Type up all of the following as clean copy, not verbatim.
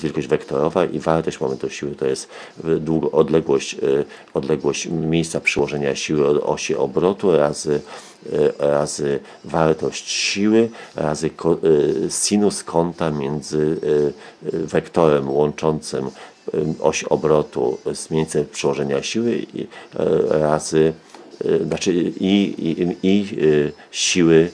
wielkość wektorowa i wartość momentu siły to jest odległość miejsca przyłożenia siły od osi obrotu razy wartość siły razy sinus kąta między wektorem łączącym oś obrotu z miejscem przyłożenia siły razy siły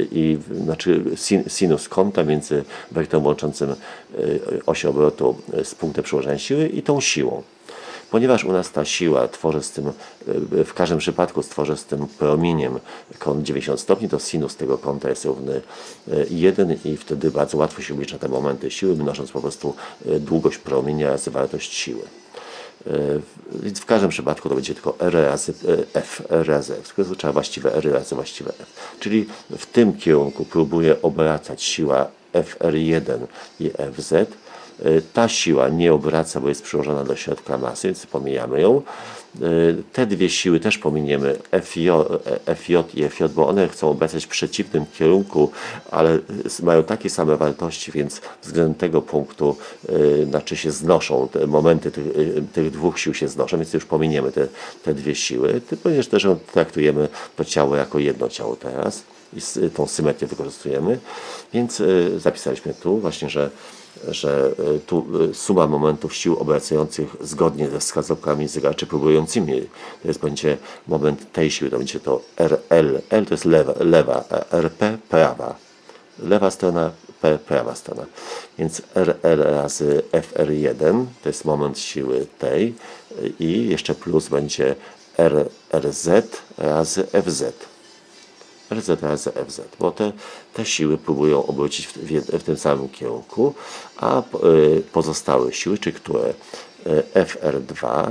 sinus kąta między wektorem łączącym oś obrotu z punktem przyłożenia siły i tą siłą. Ponieważ u nas ta siła tworzy z tym, w każdym przypadku stworzy z tym promieniem kąt 90 stopni, to sinus tego kąta jest równy 1 i wtedy bardzo łatwo się oblicza te momenty siły, mnożąc po prostu długość promienia razy wartość siły. Więc w każdym przypadku to będzie tylko R razy F, tylko trzeba właściwe R razy właściwe F. Czyli w tym kierunku próbuje obracać siła FR1 i FZ. Ta siła nie obraca, bo jest przyłożona do środka masy, więc pomijamy ją. Te dwie siły też pominiemy, FJ i FJ, bo one chcą obracać w przeciwnym kierunku, ale mają takie same wartości, więc względem tego punktu się znoszą, te momenty tych dwóch sił się znoszą, więc już pominiemy te dwie siły, ponieważ też traktujemy to ciało jako jedno ciało teraz i tą symetrię wykorzystujemy, więc zapisaliśmy tu właśnie, że tu suma momentów sił obracających zgodnie ze wskazówkami zegarczy próbującymi, to jest będzie moment tej siły, to będzie to RL, L to jest lewa, RP prawa, lewa strona, P prawa strona, więc RL razy FR1 to jest moment siły tej i jeszcze plus będzie RZ razy FZ. RZ razy FZ, bo te siły próbują obrócić w tym samym kierunku, a pozostałe siły, czy które FR2,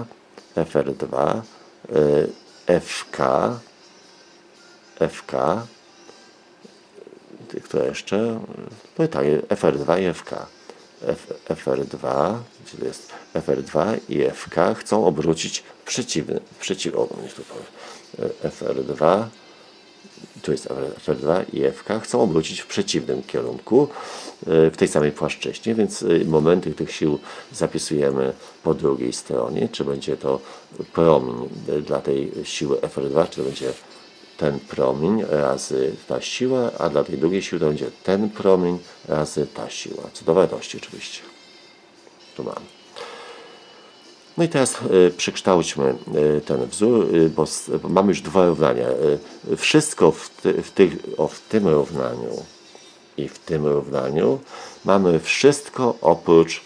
FK, które jeszcze? No tak, FR2 i FK. FR2 i FK chcą obrócić FR2, tu jest FR2 i FK, chcą obrócić w przeciwnym kierunku, w tej samej płaszczyźnie, więc momenty tych sił zapisujemy po drugiej stronie, czy będzie to promień dla tej siły FR2, czy to będzie ten promień razy ta siła, a dla tej drugiej siły to będzie ten promień razy ta siła, co do wartości oczywiście. Tu mamy. No i teraz przekształćmy ten wzór, bo mamy już dwa równania. Wszystko w tym równaniu i w tym równaniu mamy wszystko oprócz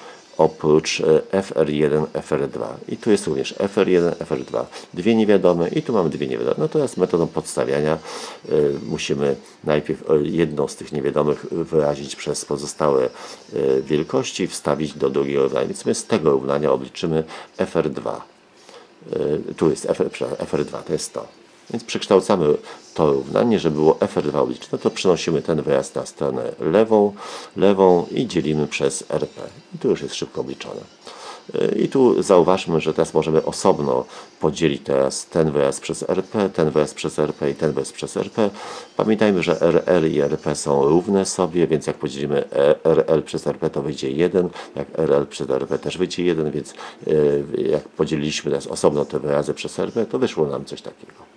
FR1, FR2. I tu jest również FR1, FR2. Dwie niewiadome i tu mamy dwie niewiadome. No teraz metodą podstawiania musimy najpierw jedną z tych niewiadomych wyrazić przez pozostałe wielkości i wstawić do drugiego równania. Więc my z tego równania obliczymy FR2. Tu jest FR2, to jest to. Więc przekształcamy to równanie, żeby było FR2 obliczyć. No to przenosimy ten wyraz na stronę lewą i dzielimy przez RP. I tu już jest szybko obliczone. I tu zauważmy, że teraz możemy osobno podzielić teraz ten wyraz przez RP, ten wyraz przez RP i ten wyraz przez RP. Pamiętajmy, że RL i RP są równe sobie, więc jak podzielimy RL przez RP, to wyjdzie 1, jak RL przez RP też wyjdzie 1, więc jak podzieliliśmy teraz osobno te wyrazy przez RP, to wyszło nam coś takiego.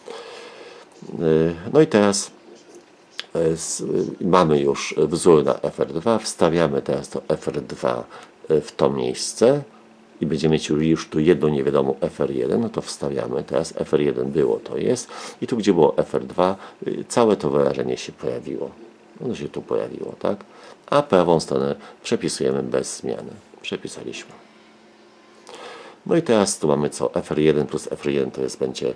No i teraz mamy już wzór na FR2, wstawiamy teraz to FR2 w to miejsce i będziemy mieć już tu jedną niewiadomą FR1, no to wstawiamy teraz FR1 było, to jest i tu gdzie było FR2 całe to wyrażenie się pojawiło, ono się tu pojawiło, tak? A prawą stronę przepisujemy bez zmiany, przepisaliśmy. No i teraz tu mamy co? FR1 plus FR1 to jest będzie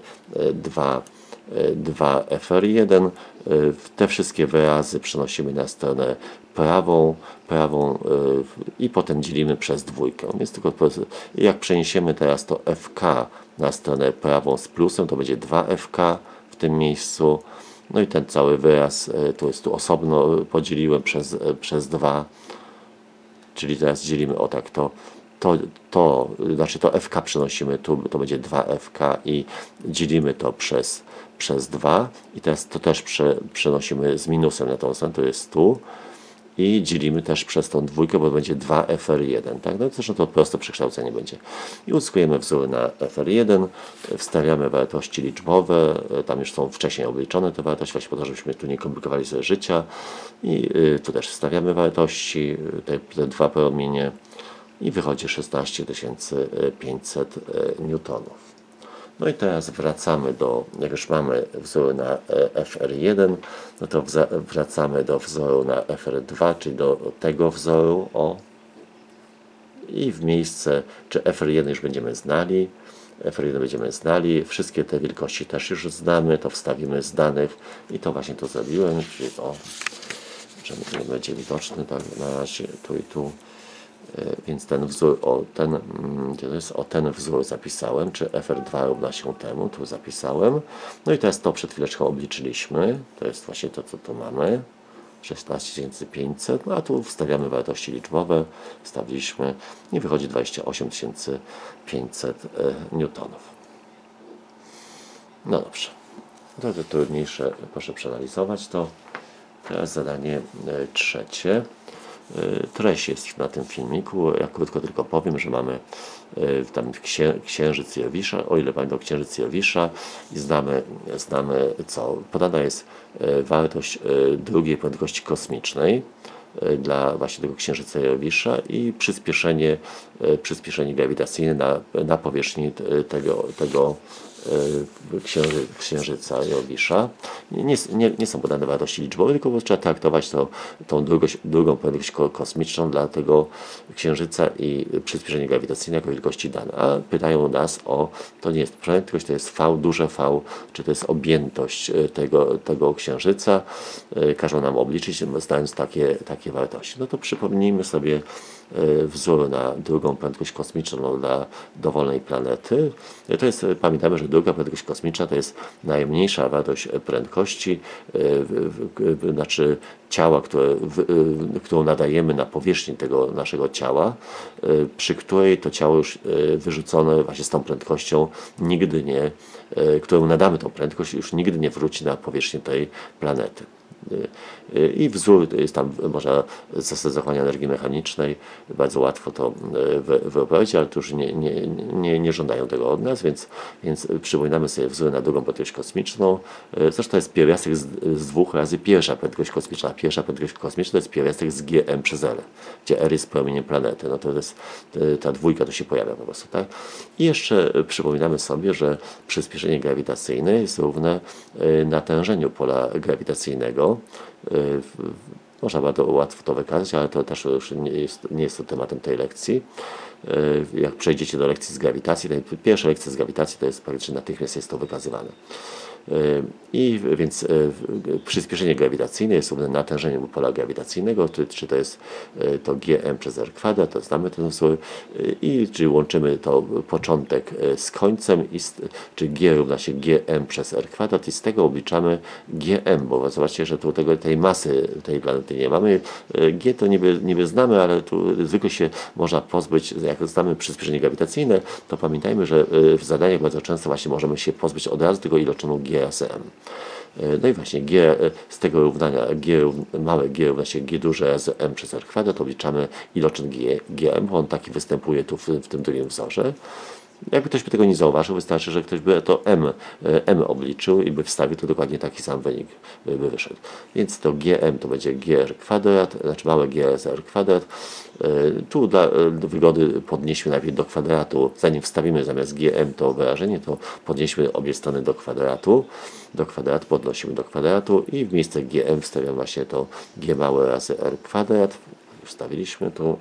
2 FR1. Te wszystkie wyrazy przenosimy na stronę prawą i potem dzielimy przez dwójkę. Więc tylko jak przeniesiemy teraz to FK na stronę prawą z plusem, to będzie 2FK w tym miejscu. No i ten cały wyraz to jest tu osobno podzieliłem przez 2. Czyli teraz dzielimy o tak to FK przenosimy tu, to będzie 2FK i dzielimy to przez 2 i teraz to też przenosimy z minusem na tą stronę, to jest tu i dzielimy też przez tą dwójkę, bo będzie 2FR1, tak? No zresztą to proste przekształcenie będzie. I uzyskujemy wzór na FR1, wstawiamy wartości liczbowe, tam już są wcześniej obliczone te wartości, właśnie po to, żebyśmy tu nie komplikowali sobie życia i tu też wstawiamy wartości, te dwa promienie i wychodzi 16 500 newtonów. No i teraz wracamy jak już mamy wzór na FR1, no to wracamy do wzoru na FR2, czyli do tego wzoru, i w miejsce, czy FR1 już będziemy znali, wszystkie te wielkości też już znamy, to wstawimy z danych i to właśnie to zrobiłem, czyli że nie będzie widoczny tak na razie tu i tu. Więc ten wzór, ten wzór zapisałem, czy FR2 równa się temu, tu zapisałem. No i teraz to przed chwileczką obliczyliśmy, to jest właśnie to, co tu mamy, 16 500, no a tu wstawiamy wartości liczbowe, wstawiliśmy i wychodzi 28 500 newtonów. No dobrze, to trudniejsze, proszę przeanalizować to. Teraz zadanie trzecie. Treść jest na tym filmiku. Ja krótko tylko powiem, że mamy tam księżyc Jowisza, o ile pamiętam, księżyc Jowisza i znamy co? Podana jest wartość drugiej prędkości kosmicznej dla właśnie tego księżyca Jowisza i przyspieszenie grawitacyjne na powierzchni tego księżyca Jowisza. Nie są podane wartości liczbowe, tylko trzeba traktować tą drugą prędkość kosmiczną dla tego księżyca i przyspieszenie grawitacyjne jako wielkości dane. A pytają nas to nie jest prędkość, to jest V, duże V, czy to jest objętość tego księżyca. Każą nam obliczyć, znając takie wartości. No to przypomnijmy sobie wzór na drugą prędkość kosmiczną dla dowolnej planety. To jest, pamiętamy, że druga prędkość kosmiczna to jest najmniejsza wartość prędkości, znaczy ciała, którą nadajemy na powierzchni tego naszego ciała, przy której to ciało już wyrzucone właśnie z tą prędkością którą nadamy tą prędkość, już nigdy nie wróci na powierzchnię tej planety. I wzór jest tam, można zasady zachowania energii mechanicznej, bardzo łatwo to wyobrazić, ale to już nie żądają tego od nas, więc przypominamy sobie wzór na drugą prędkość kosmiczną. Zresztą to jest pierwiastek z dwóch razy pierwsza prędkość kosmiczna. Pierwsza prędkość kosmiczna to jest pierwiastek z Gm przez R, gdzie R jest promieniem planety. No to jest ta dwójka, to się pojawia po prostu, tak? I jeszcze przypominamy sobie, że przyspieszenie grawitacyjne jest równe natężeniu pola grawitacyjnego. Można bardzo łatwo to wykazać, ale to też już nie jest to tematem tej lekcji. Jak przejdziecie do lekcji z grawitacji, pierwsza lekcja z grawitacji to jest praktycznie natychmiast jest to wykazywane. I więc przyspieszenie grawitacyjne jest równe natężeniu pola grawitacyjnego, czy to jest to Gm przez R kwadrat, to znamy ten wzór, czyli łączymy to początek z końcem, czy G równa się Gm przez R kwadrat i z tego obliczamy Gm, bo zobaczcie, że tu tej masy tej planety nie mamy. G to niby znamy, ale tu zwykle się można pozbyć, jak znamy przyspieszenie grawitacyjne, to pamiętajmy, że w zadaniach bardzo często właśnie możemy się pozbyć od razu tego iloczanu G razy M. No i właśnie z tego równania małe g równa się g duże razy m przez r kwadrat, obliczamy iloczyn gm, bo on taki występuje tu w tym drugim wzorze. Jakby ktoś by tego nie zauważył, wystarczy, że ktoś by to m obliczył i by wstawił, to dokładnie taki sam wynik by wyszedł. Więc to gm to będzie gr kwadrat, znaczy małe g razy r kwadrat. Tu dla wygody podnieśmy najpierw do kwadratu, zanim wstawimy zamiast gm to wyrażenie, to podnieśmy obie strony do kwadratu, podnosimy do kwadratu i w miejsce gm wstawiamy właśnie to g małe razy r kwadrat. Wstawiliśmy tu,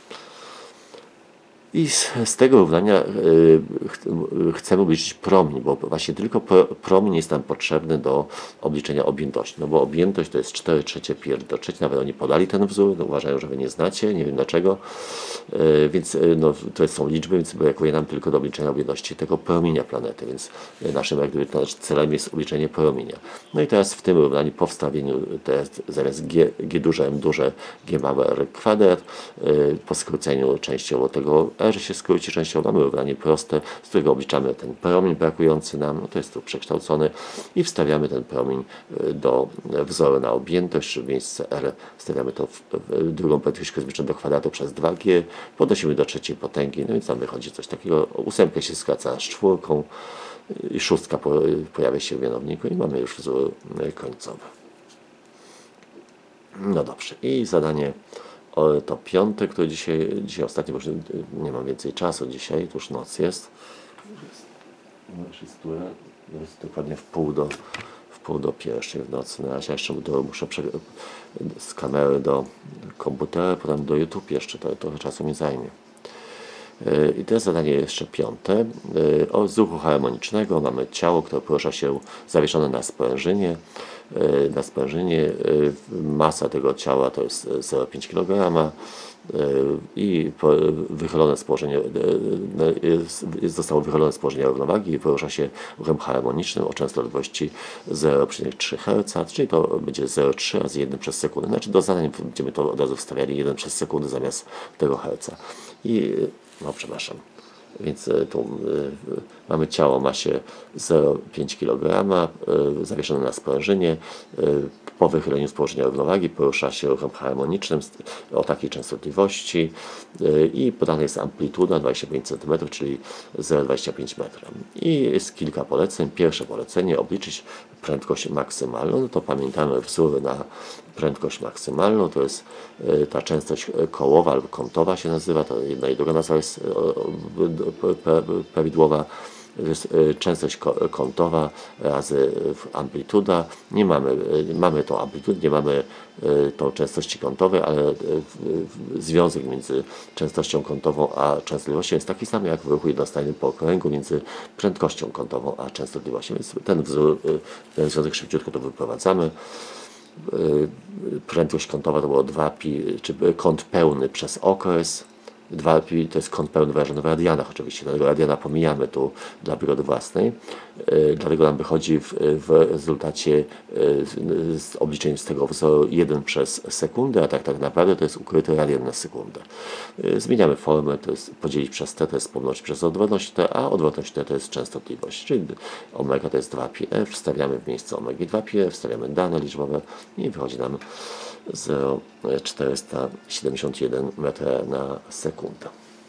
i z tego równania chcemy obliczyć promień, bo właśnie tylko promień jest nam potrzebny do obliczenia objętości. No bo objętość to jest 4/3 pi do trzeciej, nawet oni podali ten wzór, no uważają, że wy nie znacie, nie wiem dlaczego, więc no, to są liczby, więc brakuje nam tylko do obliczenia objętości tego promienia planety, więc naszym jak gdyby celem jest obliczenie promienia. No i teraz w tym równaniu po wstawieniu zamiast g duże, m duże, g małe r kwadrat, po skróceniu częściowo tego R się skróci częściowo, mamy równanie proste, z którego obliczamy ten promień brakujący nam, no to jest tu przekształcony i wstawiamy ten promień do wzoru na objętość, czyli w miejsce R wstawiamy to w drugą prędkość kosmiczną do kwadratu przez 2G, podnosimy do trzeciej potęgi, no więc tam wychodzi coś takiego, 8 się skraca z 4 i 6 pojawia się w mianowniku i mamy już wzór końcowy. No dobrze, i zadanie to 5, które dzisiaj ostatnio, bo już nie mam więcej czasu dzisiaj, to już noc jest. Jest dokładnie w pół do pierwszej w nocy. Na razie jeszcze muszę z kamery do komputera, potem do YouTube jeszcze, to trochę czasu mi zajmie. I to jest zadanie jeszcze 5. Z ruchu harmonicznego mamy ciało, które porusza się zawieszone na sprężynie. Masa tego ciała to jest 0,5 kg i wychylone z położenia, zostało wychylone z położenia równowagi i porusza się ruchem harmonicznym o częstotliwości 0,3 Hz, czyli to będzie 0,3 razy 1 przez sekundę. Znaczy do zadań będziemy to od razu wstawiali 1 przez sekundę zamiast tego herca. No przepraszam. Więc tu mamy ciało o masie 0,5 kg, zawieszone na sprężynie, po wychyleniu z położenia równowagi porusza się ruchem harmonicznym o takiej częstotliwości i podana jest amplituda 25 cm, czyli 0,25 m. I jest kilka poleceń. Pierwsze polecenie: obliczyć prędkość maksymalną. No to pamiętamy wzór na prędkość maksymalną, to jest ta częstość kołowa albo kątowa się nazywa, to jedna i druga nazwa jest prawidłowa. Częstość kątowa razy amplituda. Nie mamy tą amplitudę, nie mamy tą częstości kątowej, ale związek między częstością kątową a częstotliwością jest taki sam jak w ruchu jednostajnym po okręgu między prędkością kątową a częstotliwością. Więc ten związek szybciutko to wyprowadzamy. Prędkość kątowa to było 2π, czy kąt pełny przez okres. 2π to jest kąt pełny wyrażony w radianach oczywiście, dlatego radiana pomijamy tu dla wygody własnej. Dlatego nam wychodzi w rezultacie z obliczeniem z tego wzoru 1 przez sekundę, a tak naprawdę to jest ukryty radian na sekundę. Zmieniamy formę, to jest podzielić przez t, to jest pomnożyć przez odwrotność t, a odwrotność t to jest częstotliwość, czyli omega to jest 2πf, wstawiamy w miejsce omegi 2πf, wstawiamy dane liczbowe i wychodzi nam 0,471 m na sekundę.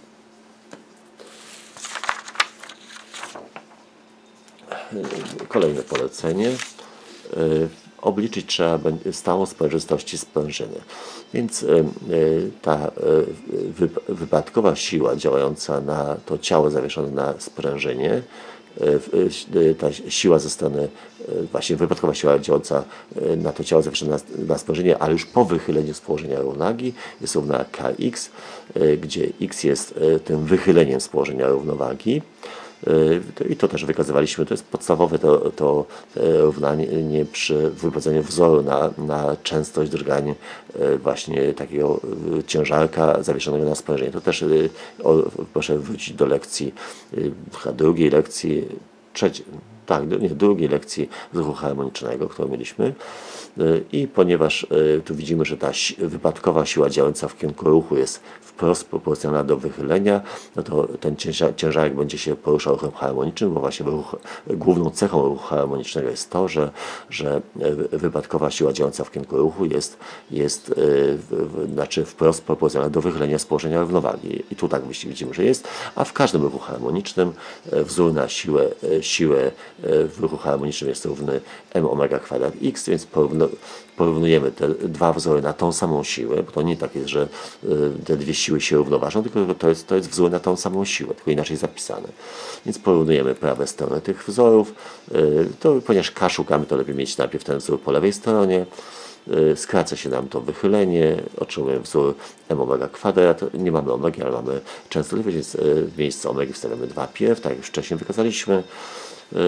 Kolejne polecenie. Obliczyć trzeba stałą sprężystości sprężyny. Więc ta wypadkowa siła działająca na to ciało zawieszone na sprężynie, ta siła ze strony, właśnie wypadkowa siła działająca na to ciało zawieszone na sprężynie, ale już po wychyleniu z położenia równowagi jest równa kx, gdzie x jest tym wychyleniem z położenia równowagi. I to też wykazywaliśmy, to jest podstawowe to równanie przy wyprowadzeniu wzoru na częstość drgań właśnie takiego ciężarka zawieszonego na sprężynie. To też proszę wrócić do lekcji, drugiej lekcji, drugiej lekcji z ruchu harmonicznego, którą mieliśmy. I ponieważ tu widzimy, że ta wypadkowa siła działająca w kierunku ruchu jest wprost proporcjonalna do wychylenia, no to ten ciężarek będzie się poruszał ruchem harmonicznym, bo właśnie główną cechą ruchu harmonicznego jest to, że wypadkowa siła działająca w kierunku ruchu jest znaczy wprost proporcjonalna do wychylenia z położenia równowagi. I tu tak widzimy, że jest, a w każdym ruchu harmonicznym wzór na siłę w ruchu harmonicznym jest równy m omega kwadrat x, więc porównujemy te dwa wzory na tą samą siłę, bo to nie tak jest, że te dwie siły się równoważą, tylko to jest wzór na tą samą siłę, tylko inaczej zapisane. Więc porównujemy prawe strony tych wzorów. Ponieważ k szukamy, to lepiej mieć najpierw ten wzór po lewej stronie. Skraca się nam to wychylenie, otrzymujemy wzór m omega kwadrat, nie mamy omegi, ale mamy częstotliwość, więc w miejsce omegi wstawiamy 2πf, tak jak już wcześniej wykazaliśmy.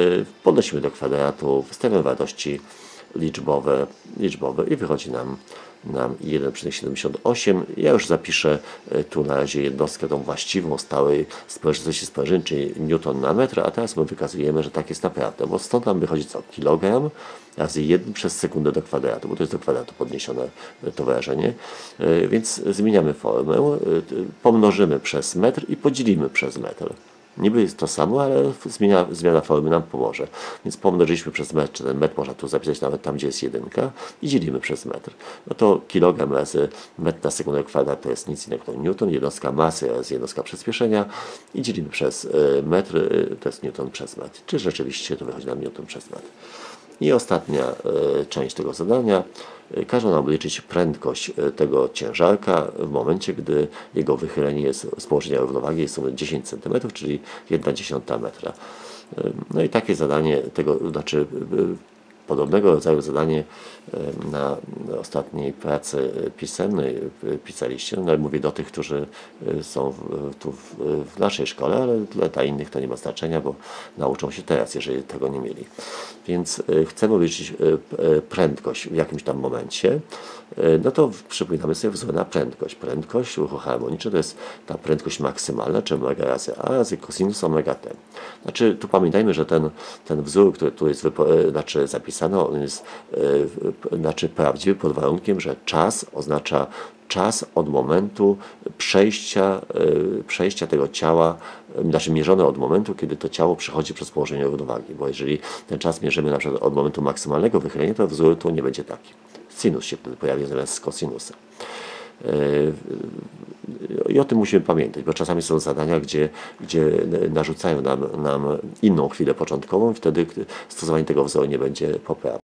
Podnosimy do kwadratu, wstawiamy wartości liczbowe i wychodzi nam nam 1,78. Ja już zapiszę tu na razie jednostkę tą właściwą, stałej sprężystości, czyli newton na metr, a teraz my wykazujemy, że tak jest naprawdę, bo stąd nam wychodzi co? Kilogram razy 1 przez sekundę do kwadratu, bo to jest do kwadratu podniesione to wyrażenie, więc zmieniamy formę, pomnożymy przez metr i podzielimy przez metr. Niby jest to samo, ale zmiana formy nam pomoże. Więc pomnożyliśmy przez metr, czy ten metr można tu zapisać nawet tam, gdzie jest jedynka i dzielimy przez metr. No to kilogram razy metr na sekundę kwadrat to jest nic innego jak newton, jednostka masy razy jednostka przyspieszenia i dzielimy przez metr, to jest newton przez metr. Czy rzeczywiście to wychodzi nam newton przez metr. I ostatnia część tego zadania. Każą nam obliczyć prędkość tego ciężarka w momencie, gdy jego wychylenie jest z położenia równowagi jest 10 cm, czyli 1/10 metra. No i takie zadanie, znaczy podobnego rodzaju zadanie na ostatniej pracy pisemnej pisaliście. No, mówię do tych, którzy są tu w naszej szkole, ale dla innych to nie ma znaczenia, bo nauczą się teraz, jeżeli tego nie mieli. Więc chcemy obliczyć prędkość w jakimś tam momencie, no to przypominamy sobie wzór na prędkość. Prędkość ruchu harmonicznego to jest ta prędkość maksymalna, czyli omega razy a razy cosinus omega t. Znaczy, tu pamiętajmy, że ten wzór, który tu jest zapisany, on jest prawdziwy pod warunkiem, że czas oznacza czas od momentu przejścia tego ciała, znaczy mierzone od momentu, kiedy to ciało przechodzi przez położenie równowagi, bo jeżeli ten czas mierzymy na przykład od momentu maksymalnego wychylenia, to wzór tu nie będzie taki. Sinus się wtedy pojawi zamiast kosinusem. I o tym musimy pamiętać, bo czasami są zadania, gdzie narzucają nam inną chwilę początkową i wtedy stosowanie tego wzoru nie będzie poprawne.